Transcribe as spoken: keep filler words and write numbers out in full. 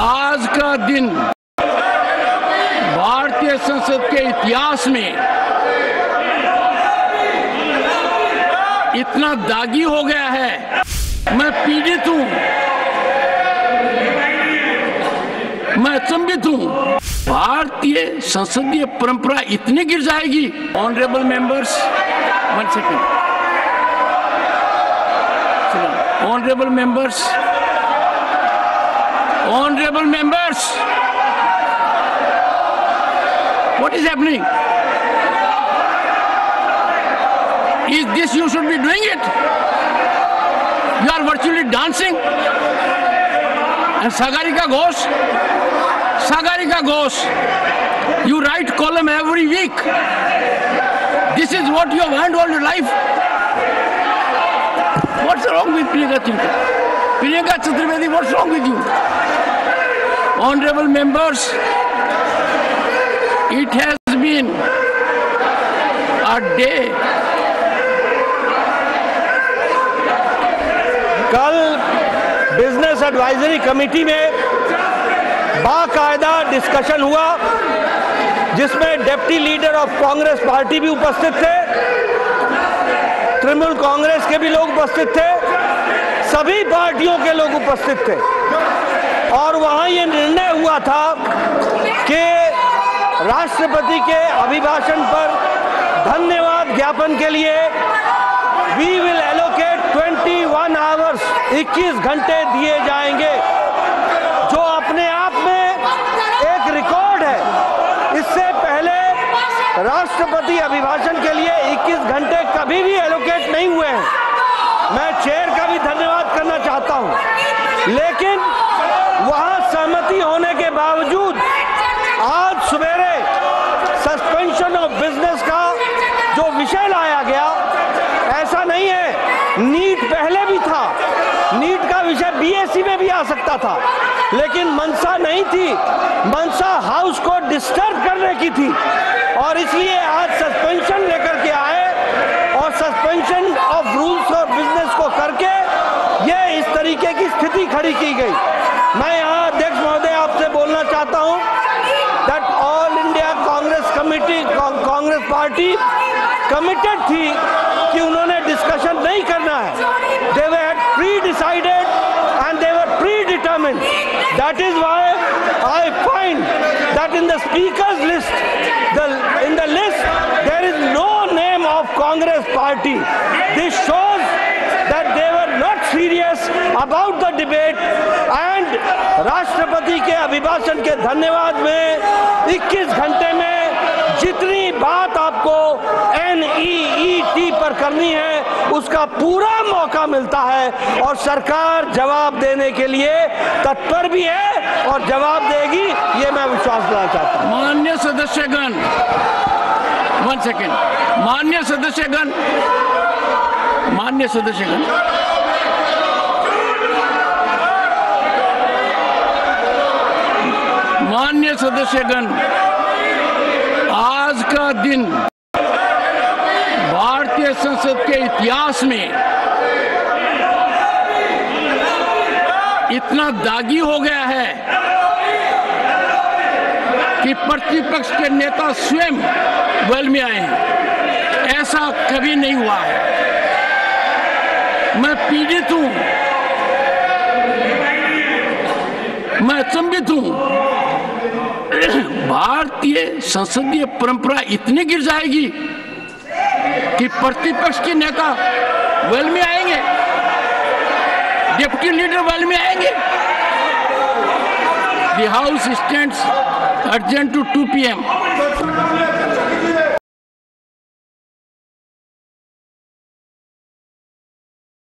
आज का दिन भारतीय संसद के इतिहास में इतना दागी हो गया है। मैं पीड़ित हूं, मैं अचंभित हूं। भारतीय संसदीय परंपरा इतनी गिर जाएगी। Honourable members, one second, honourable members, honourable members, what is happening? Is this you should be doing it? You are virtually dancing. And Sagarika Ghosh, Sagarika Ghosh, you write column every week. This is what you have earned all your life. What's wrong with Priyanka Chaturvedi? Priyanka Chaturvedi, what's wrong with you? Honorable members, it has been a day. कल business advisory committee में बाकायदा discussion हुआ, जिसमें deputy leader of Congress party भी उपस्थित थे, तृणमूल कांग्रेस के भी लोग उपस्थित थे, सभी पार्टियों के लोग उपस्थित थे। और वहां ये निर्णय हुआ था कि राष्ट्रपति के अभिभाषण पर धन्यवाद ज्ञापन के लिए वी विल एलोकेट इक्कीस आवर्स, इक्कीस घंटे दिए जाएंगे, जो अपने आप में एक रिकॉर्ड है। इससे पहले राष्ट्रपति अभिभाषण के लिए इक्कीस घंटे कभी भी एलोकेट नहीं हुए हैं। मैं चेयर का भी धन्यवाद करना चाहता हूं, लेकिन वहां सहमति होने के बावजूद आज सवेरे सस्पेंशन ऑफ बिजनेस का जो विषय लाया गया, ऐसा नहीं है, नीट पहले भी था, नीट का विषय बीएससी में भी आ सकता था, लेकिन मंशा नहीं थी, मंशा हाउस को डिस्टर्ब करने की थी। और इसलिए आज सस्पेंशन लेकर के आए और सस्पेंशन ऑफ रूल्स और बिजनेस को करके ये इस तरीके की स्थिति खड़ी की गई। मैं यहाँ अध्यक्ष महोदय आपसे बोलना चाहता हूँ that all India Congress committee, Congress party committed थी कि उन्होंने डिस्कशन नहीं करना है। They were pre decided and they were pre determined. That is why I find that in the speakers list, the in the list there is no name of Congress party. This shows that they were not serious about the debate and राष्ट्रपति के अभिभाषण के धन्यवाद में इक्कीस घंटे में जितनी बात आपको एन ई ई टी पर करनी है उसका पूरा मौका मिलता है, और सरकार जवाब देने के लिए तत्पर भी है और जवाब देगी, ये मैं विश्वास दिलाना चाहता हूँ। माननीय सदस्यगण, वन सेकेंड, माननीय सदस्यगण, माननीय सदस्यगण, माननीय सदस्यगण, आज का दिन भारतीय संसद के इतिहास में इतना दागी हो गया है कि प्रतिपक्ष के नेता स्वयं वेल में आए हैं। ऐसा कभी नहीं हुआ है। मैं पीड़ित हूं, मैं अचंभित हूं। भारतीय संसदीय परंपरा इतनी गिर जाएगी कि प्रतिपक्ष के नेता वेल में आएंगे, डिप्टी लीडर वेल में आएंगे। The house stands adjourned to two P M